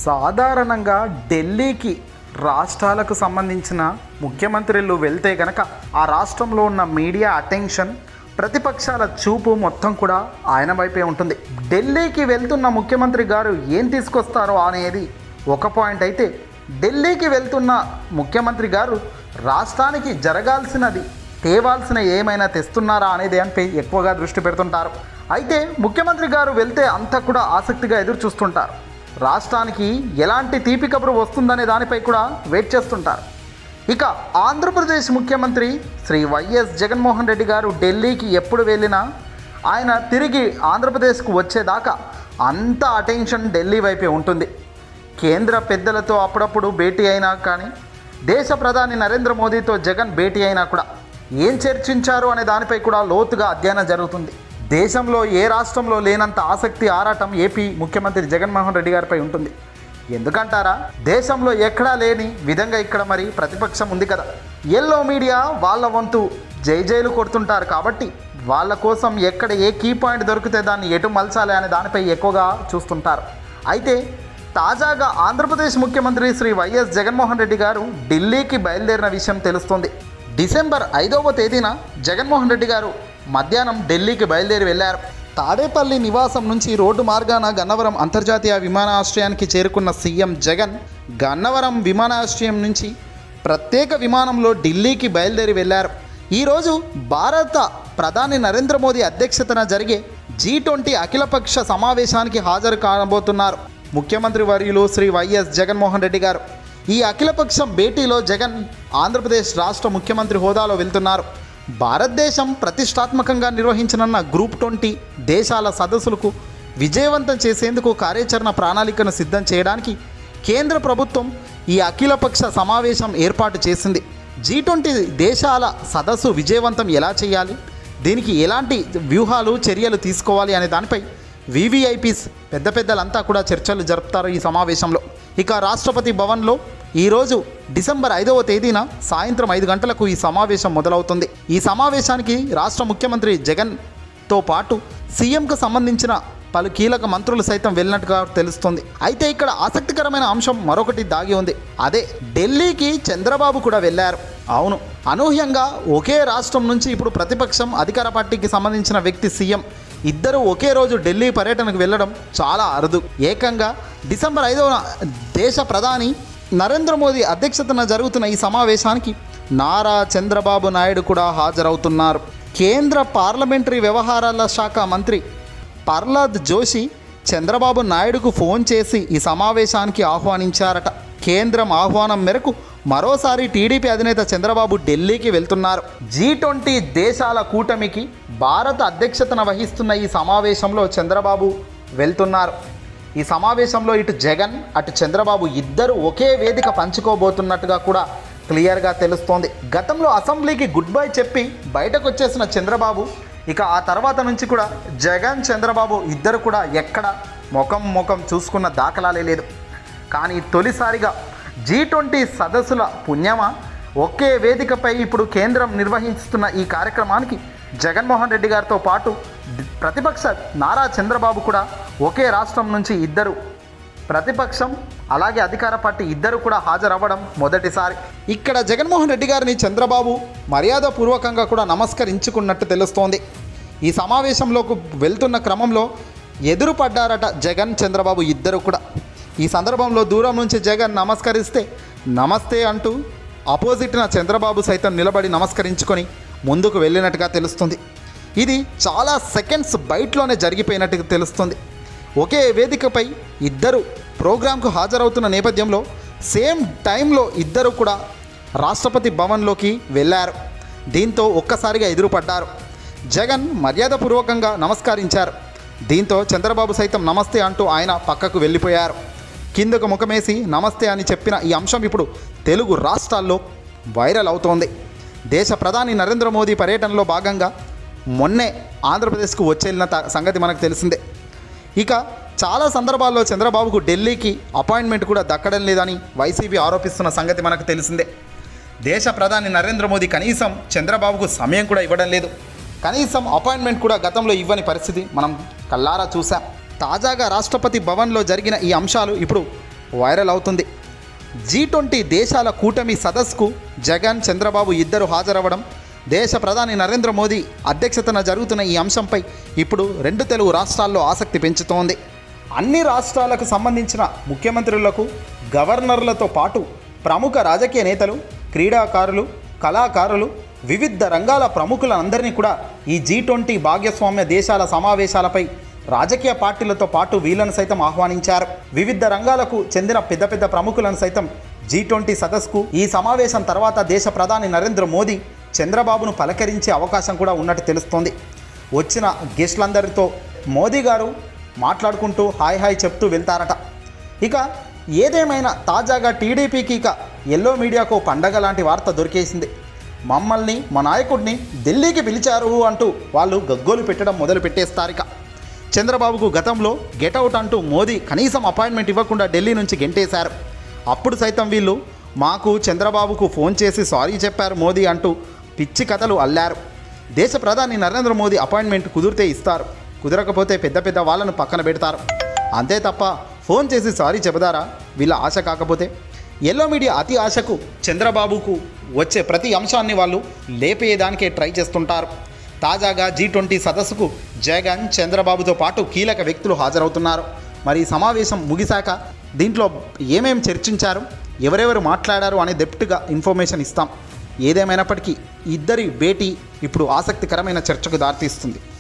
సాధారణంగా ఢిల్లీకి రాష్ట్రాలకు సంబంధించిన ముఖ్యమంత్రులు వెళ్తే గనక ఆ రాష్ట్రంలో ఉన్న మీడియా అటెన్షన్, ప్రతిపక్షాల చూపు మొత్తం కూడా ఆయన వైపే ఉంటుంది. ఢిల్లీకి వెళ్తున్న ముఖ్యమంత్రి గారు ఏం తీసుకొస్తారో అనేది ఒక పాయింట్ అయితే, ఢిల్లీకి వెళ్తున్న ముఖ్యమంత్రి గారు రాష్ట్రానికి జరగాల్సినది, తేవాల్సిన ఏమైనా తెస్తున్నారా అనేది దానిపై ఎక్కువగా దృష్టి పెడుతుంటారు. అయితే ముఖ్యమంత్రి గారు వెళ్తే అంతా కూడా ఆసక్తిగా ఎదురు చూస్తుంటారు. రాష్ట్రానికి ఎలాంటి తీపి కబురు వస్తుందనే దానిపై కూడా వెయిట్ చేస్తుంటారు. ఇక ఆంధ్రప్రదేశ్ ముఖ్యమంత్రి శ్రీ వైఎస్ జగన్మోహన్ రెడ్డి గారు ఢిల్లీకి ఎప్పుడు వెళ్ళినా ఆయన తిరిగి ఆంధ్రప్రదేశ్కు వచ్చేదాకా అంత అటెన్షన్ ఢిల్లీ వైపే ఉంటుంది. కేంద్ర పెద్దలతో అప్పుడప్పుడు భేటీ అయినా కానీ, దేశ ప్రధాని నరేంద్ర మోదీతో జగన్ భేటీ అయినా కూడా ఏం చర్చించారు అనే దానిపై కూడా లోతుగా అధ్యయనం జరుగుతుంది. దేశంలో ఏ రాష్ట్రంలో లేనంత ఆసక్తి, ఆరాటం ఏపీ ముఖ్యమంత్రి జగన్మోహన్ రెడ్డి గారిపై ఉంటుంది. ఎందుకంటారా, దేశంలో ఎక్కడా లేని విధంగా ఇక్కడ మరి ప్రతిపక్షం ఉంది కదా. ఎల్లో మీడియా వాళ్ళ వంతు జైలు కొడుతుంటారు కాబట్టి వాళ్ళ కోసం ఎక్కడ ఏ కీ పాయింట్ దొరికితే దాన్ని ఎటు మలచాలి అనే దానిపై ఎక్కువగా చూస్తుంటారు. అయితే తాజాగా ఆంధ్రప్రదేశ్ ముఖ్యమంత్రి శ్రీ వైఎస్ జగన్మోహన్ రెడ్డి గారు ఢిల్లీకి బయలుదేరిన విషయం తెలుస్తుంది. డిసెంబర్ 5వ తేదీన జగన్మోహన్ రెడ్డి గారు మధ్యాహ్నం ఢిల్లీకి బయలుదేరి వెళ్లారు. తాడేపల్లి నివాసం నుంచి రోడ్డు మార్గాన గన్నవరం అంతర్జాతీయ విమానాశ్రయానికి చేరుకున్న సీఎం జగన్ గన్నవరం విమానాశ్రయం నుంచి ప్రత్యేక విమానంలో ఢిల్లీకి బయలుదేరి వెళ్లారు. ఈరోజు భారత ప్రధాని నరేంద్ర మోదీ అధ్యక్షతన జరిగే G20 అఖిలపక్ష సమావేశానికి హాజరు కాబోతున్నారు ముఖ్యమంత్రి వర్యులు శ్రీ వైఎస్ జగన్మోహన్ రెడ్డి గారు. ఈ అఖిలపక్షం భేటీలో జగన్ ఆంధ్రప్రదేశ్ రాష్ట్ర ముఖ్యమంత్రి హోదాలో వెళ్తున్నారు. భారతదేశం ప్రతిష్టాత్మకంగా నిర్వహించనున్న గ్రూప్ 20 దేశాల సదస్సులకు విజయవంతం చేసేందుకు కార్యాచరణ ప్రణాళికను సిద్ధం చేయడానికి కేంద్ర ప్రభుత్వం ఈ అఖిలపక్ష సమావేశం ఏర్పాటు చేసింది. G20 దేశాల సదస్సు విజయవంతం ఎలా చేయాలి, దీనికి ఎలాంటి వ్యూహాలు, చర్యలు తీసుకోవాలి అనే దానిపై VVIPs పెద్ద పెద్దలంతా కూడా చర్చలు జరుపుతారు ఈ సమావేశంలో. ఇక రాష్ట్రపతి భవన్లో ఈరోజు డిసెంబర్ 5వ తేదీన సాయంత్రం 5 గంటలకు ఈ సమావేశం మొదలవుతుంది. ఈ సమావేశానికి రాష్ట్ర ముఖ్యమంత్రి జగన్తో పాటు సీఎంకు సంబంధించిన పలు కీలక మంత్రులు సైతం వెళ్ళినట్టుగా తెలుస్తుంది. అయితే ఇక్కడ ఆసక్తికరమైన అంశం మరొకటి దాగి ఉంది. అదే ఢిల్లీకి చంద్రబాబు కూడా వెళ్ళారు. అవును, అనూహ్యంగా ఒకే రాష్ట్రం నుంచి ఇప్పుడు ప్రతిపక్షం, అధికార పార్టీకి సంబంధించిన వ్యక్తి సీఎం ఇద్దరు ఒకే రోజు ఢిల్లీ పర్యటనకు వెళ్ళడం చాలా అరుదు. ఏకంగా డిసెంబర్ 5వ దేశ ప్రధాని నరేంద్ర మోదీ అధ్యక్షతన జరుగుతున్న ఈ సమావేశానికి నారా చంద్రబాబు నాయుడు కూడా హాజరవుతున్నారు. కేంద్ర పార్లమెంటరీ వ్యవహారాల శాఖ మంత్రి ప్రహ్లాద్ జోషి చంద్రబాబు నాయుడుకు ఫోన్ చేసి ఈ సమావేశానికి ఆహ్వానించారట. కేంద్రం ఆహ్వానం మేరకు మరోసారి టీడీపీ అధినేత చంద్రబాబు ఢిల్లీకి వెళ్తున్నారు. G20 దేశాల కూటమికి భారత అధ్యక్షతన వహిస్తున్న ఈ సమావేశంలో చంద్రబాబు వెళ్తున్నారు. ఈ సమావేశంలో ఇటు జగన్, అటు చంద్రబాబు ఇద్దరు ఒకే వేదిక పంచుకోబోతున్నట్టుగా కూడా క్లియర్గా తెలుస్తోంది. గతంలో అసెంబ్లీకి గుడ్ బై చెప్పి బయటకు వచ్చేసిన చంద్రబాబు ఇక ఆ తర్వాత నుంచి కూడా జగన్, చంద్రబాబు ఇద్దరు కూడా ఎక్కడ ముఖం చూసుకున్న దాఖలాలే లేదు. కానీ తొలిసారిగా G20 సదస్సుల పుణ్యమా ఒకే వేదికపై ఇప్పుడు కేంద్రం నిర్వహిస్తున్న ఈ కార్యక్రమానికి జగన్మోహన్ రెడ్డి గారితో పాటు ప్రతిపక్ష నారా చంద్రబాబు కూడా ఒకే రాష్ట్రం నుంచి ఇద్దరు, ప్రతిపక్షం అలాగే అధికార పార్టీ ఇద్దరు కూడా హాజరవ్వడం మొదటిసారి. ఇక్కడ జగన్మోహన్ రెడ్డి గారిని చంద్రబాబు మర్యాదపూర్వకంగా కూడా నమస్కరించుకున్నట్టు తెలుస్తోంది. ఈ సమావేశంలోకి వెళ్తున్న క్రమంలో ఎదురుపడ్డారట జగన్, చంద్రబాబు ఇద్దరు కూడా. ఈ సందర్భంలో దూరం నుంచి జగన్ నమస్కరిస్తే నమస్తే అంటూ ఆపోజిట్న చంద్రబాబు సైతం నిలబడి నమస్కరించుకొని ముందుకు వెళ్ళినట్టుగా తెలుస్తుంది. ఇది చాలా సెకండ్స్ బయటలోనే జరిగిపోయినట్టుగా తెలుస్తుంది. ఒకే వేదికపై ఇద్దరు ప్రోగ్రాంకు హాజరవుతున్న నేపథ్యంలో సేమ్ టైంలో ఇద్దరు కూడా రాష్ట్రపతి భవన్లోకి వెళ్ళారు. దీంతో ఒక్కసారిగా ఎదురుపడ్డారు. జగన్ మర్యాదపూర్వకంగా నమస్కరించారు. దీంతో చంద్రబాబు సైతం నమస్తే అంటూ ఆయన పక్కకు వెళ్ళిపోయారు. కిందకు ముఖమేసి నమస్తే అని చెప్పిన ఈ అంశం ఇప్పుడు తెలుగు రాష్ట్రాల్లో వైరల్ అవుతోంది. దేశ ప్రధాని నరేంద్ర మోదీ పర్యటనలో భాగంగా మొన్నే ఆంధ్రప్రదేశ్కు వచ్చేళ్ళిన సంగతి మనకు తెలిసిందే. ఇక చాలా సందర్భాల్లో చంద్రబాబుకు ఢిల్లీకి అపాయింట్మెంట్ కూడా దక్కడం లేదని వైసీపీ ఆరోపిస్తున్న సంగతి మనకు తెలిసిందే. దేశ ప్రధాని నరేంద్ర మోదీ కనీసం చంద్రబాబుకు సమయం కూడా ఇవ్వడం లేదు. కనీసం అపాయింట్మెంట్ కూడా గతంలో ఇవ్వని పరిస్థితి మనం కల్లారా చూసాం. తాజాగా రాష్ట్రపతి భవన్లో జరిగిన ఈ అంశాలు ఇప్పుడు వైరల్ అవుతుంది. G20 దేశాల కూటమి సదస్సుకు జగన్, చంద్రబాబు ఇద్దరు హాజరవ్వడం, దేశ ప్రధాని నరేంద్ర మోదీ అధ్యక్షతన జరుగుతున్న ఈ అంశంపై ఇప్పుడు 2 తెలుగు రాష్ట్రాల్లో ఆసక్తి పెంచుతోంది. అన్ని రాష్ట్రాలకు సంబంధించిన ముఖ్యమంత్రులకు, గవర్నర్లతో పాటు ప్రముఖ రాజకీయ నేతలు, క్రీడాకారులు, కళాకారులు, వివిధ రంగాల ప్రముఖులందరినీ కూడా ఈ G20 భాగస్వామ్య దేశాల సమావేశాలపై రాజకీయ పార్టీలతో పాటు వీళ్ళను సైతం ఆహ్వానించారు. వివిధ రంగాలకు చెందిన పెద్ద పెద్ద ప్రముఖులను సైతం G20 సదస్సుకు ఈ సమావేశం తర్వాత దేశ ప్రధాని నరేంద్ర మోదీ చంద్రబాబును పలకరించే అవకాశం కూడా ఉన్నట్టు తెలుస్తోంది. వచ్చిన గెస్టులందరితో మోదీ గారు మాట్లాడుకుంటూ హాయ్ చెప్తూ వెళ్తారట. ఇక ఏదేమైనా తాజాగా టీడీపీకి ఇక ఎల్లో మీడియాకు పండగ లాంటి వార్త దొరికేసింది. మమ్మల్ని, మా నాయకుడిని ఢిల్లీకి పిలిచారు అంటూ వాళ్ళు గగ్గోలు పెట్టడం మొదలు పెట్టేస్తారు. ఇక చంద్రబాబుకు గతంలో గెటౌట్ అంటూ మోదీ కనీసం అపాయింట్మెంట్ ఇవ్వకుండా ఢిల్లీ నుంచి గెంటేశారు. అప్పుడు సైతం వీళ్ళు మాకు చంద్రబాబుకు ఫోన్ చేసి సారీ చెప్పారు మోదీ అంటూ పిచ్చి కథలు అల్లారు. దేశ ప్రధాని నరేంద్ర మోదీ అపాయింట్మెంట్ కుదిరితే ఇస్తారు, కుదరకపోతే పెద్ద పెద్ద వాళ్ళను పక్కన పెడతారు. అంతే తప్ప ఫోన్ చేసి సారీ చెబుతారా వీళ్ళ ఆశ కాకపోతే? ఎల్లో మీడియా అతి ఆశకు చంద్రబాబుకు వచ్చే ప్రతి అంశాన్ని వాళ్ళు లేపేయడానికే ట్రై చేస్తుంటారు. తాజాగా G20 సదస్సుకు జగన్, చంద్రబాబుతో పాటు కీలక వ్యక్తులు హాజరవుతున్నారు. మరి ఈ సమావేశం ముగిశాక దీంట్లో ఏమేం చర్చించారు, ఎవరెవరు మాట్లాడారు అనే డెప్త్గా ఇన్ఫర్మేషన్ ఇస్తాం. ఏదేమైనప్పటికీ ఇద్దరి భేటీ ఇప్పుడు ఆసక్తికరమైన చర్చకు దారితీస్తుంది.